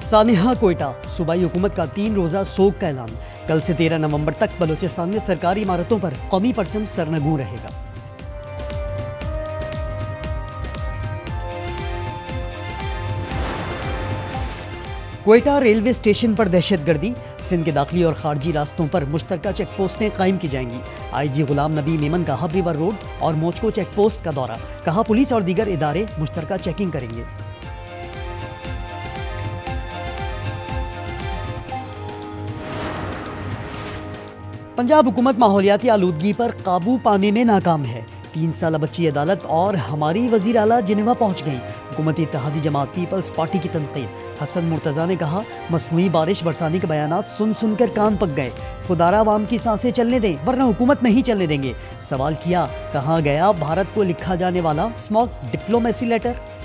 सानिहा कोयटा, सूबाई हुकूमत का 3 रोज़ा सोग का ऐलान। कल से 13 नवंबर तक बलूचिस्तान में सरकारी इमारतों पर कौमी परचम सरनगू रहेगा। कोयटा रेलवे स्टेशन पर दहशतगर्दी, सिंध के दाखिली और खारजी रास्तों पर मुश्तरका चेक पोस्टें कायम की जाएंगी। IG गुलाम नबी मेमन का हब रिवर रोड और मोचको चेक पोस्ट का दौरा, कहा पुलिस और दीगर इदारे मुश्तरका चेकिंग करेंगे। पंजाब हुकूमत माहौलियाती आलूदगी पर काबू पाने में नाकाम है। 3 साल बच्ची अदालत और हमारी वजीर आला जिनेवा पहुंच गई। हुकूमती इत्तेहादी जमात पीपल्स पार्टी की तनकीद। हसन मुर्तज़ा ने कहा, मसनूई बारिश बरसाने के बयानात सुन सुनकर कान पक गए। खुदारा आवाम की सांसें चलने दें वरना हुकूमत नहीं चलने देंगे। सवाल किया, कहाँ गया भारत को लिखा जाने वाला स्मॉग डिप्लोमेसी लेटर।